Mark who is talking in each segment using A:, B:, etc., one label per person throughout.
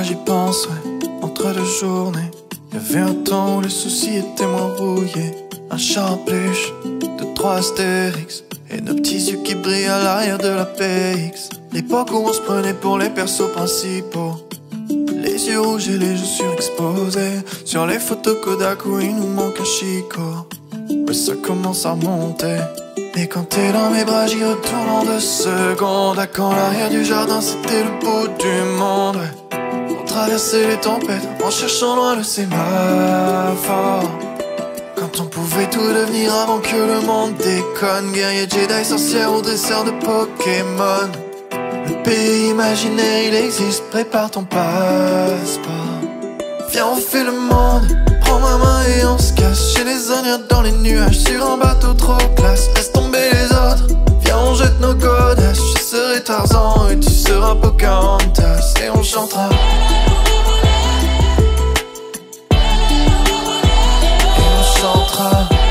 A: j'y pense, ouais. Entre deux journées, y'avait un temps où les soucis étaient moins rouillés. Un chat en peluche, de 3 Astérix, et nos petits yeux qui brillent à l'arrière de la PX. L'époque où on se prenait pour les persos principaux, les yeux rouges et les chaussures exposées. Sur les photos Kodak où il nous manque un Chico. Ouais, ça commence à remonter. Et quand t'es dans mes bras, j'y retourne en 2 secondes. À quand l'arrière du jardin, c'était le bout du monde, ouais. On traversait les tempêtes en cherchant loin le sémaphore. Quand on pouvait tout devenir avant que le monde déconne. Guerrier, Jedi, sorcière ou dresseur de Pokémon. Le pays imaginaire, il existe, prépare ton passeport. Viens, on fait le monde, prends ma main et on se casse. Chez les Indiens dans les nuages, sur un bateau trop classe. Laisse tomber les autres, viens on jette nos godasses. Je serai Tarzan et tu seras Pocahontas. Et on chantera. Et on chantera.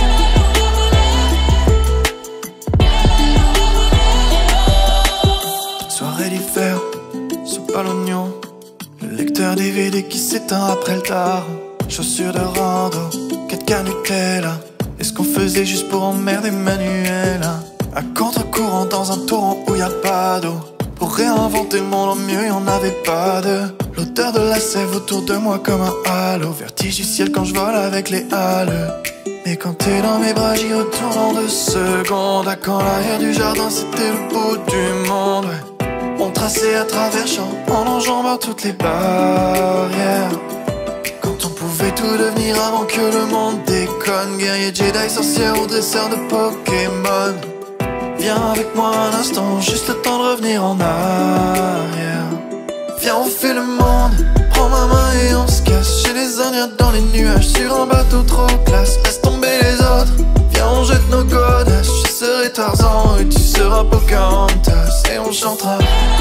A: Soirée d'hiver, soupe à l'oignon. Le lecteur DVD qui s'éteint après le tard. Chaussures de rando, 4K Nutella. Est-ce qu'on faisait juste pour emmerder Manuela? À contre-courant dans un torrent où y'a pas d'eau. Pour réinventer le monde en mieux, y'en avait pas deux. L'odeur de la sève autour de moi comme un halo. Vertige du ciel quand je vole avec les halles. Mais quand t'es dans mes bras, j'y retourne en 2 secondes. À quand l'arrière du jardin, c'était le bout du monde, ouais. On traçait à travers champs, en enjambant toutes les barrières. Quand on pouvait tout devenir avant que le monde déconne. Guerrier, Jedi, sorcière ou dresseur de Pokémon. Viens avec moi un instant, juste le temps de revenir en arrière. Viens, on fait le monde, prends ma main et on se casse. Chez les Indiens dans les nuages, sur un bateau trop classe. Laisse tomber les autres, viens on jette nos godasses. Je serai Tarzan et tu seras Pocahontas. Et on chantera.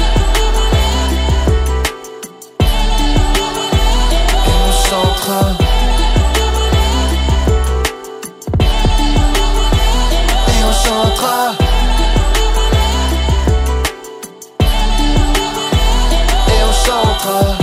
A: Et on chantera. Et on chantera. Et on chantera.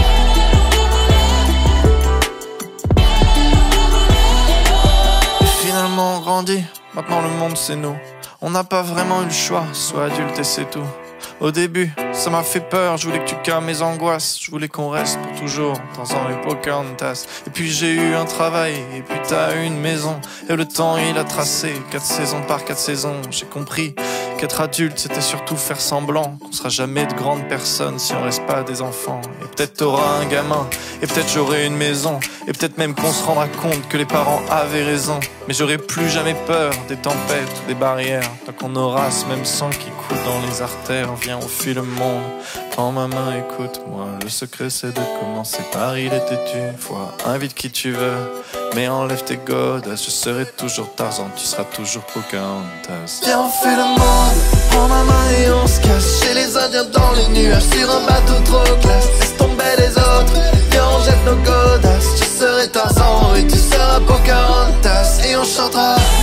A: Et finalement on grandit, maintenant le monde c'est nous. On n'a pas vraiment eu le choix, sois adulte et c'est tout. Au début, ça m'a fait peur, je voulais que tu calmes mes angoisses. Je voulais qu'on reste pour toujours, Tarzan et Pocahontas. Et puis j'ai eu un travail, et puis t'as eu une maison. Et le temps il a tracé, 4 saisons par 4 saisons. J'ai compris qu'être adulte c'était surtout faire semblant qu'on sera jamais de grandes personnes si on reste pas des enfants. Et peut-être t'auras un gamin, et peut-être j'aurai une maison. Et peut-être même qu'on se rendra compte que les parents avaient raison. Mais j'aurai plus jamais peur des tempêtes ou des barrières. Tant qu'on aura ce même sang qui coule dans les artères. Viens, on fuit le monde, prends ma main, écoute-moi. Le secret c'est de commencer par il était une fois. Invite qui tu veux, mais enlève tes godasses. Je serai toujours Tarzan, tu seras toujours Pocahontas. Viens, on fait le monde, prends ma main et on se casse. Chez les Indiens dans les nuages, sur un bateau trop classe. Laisse tomber les autres, viens on jette nos godasses. Je serai Tarzan et tu seras Pocahontas. Et on chantera.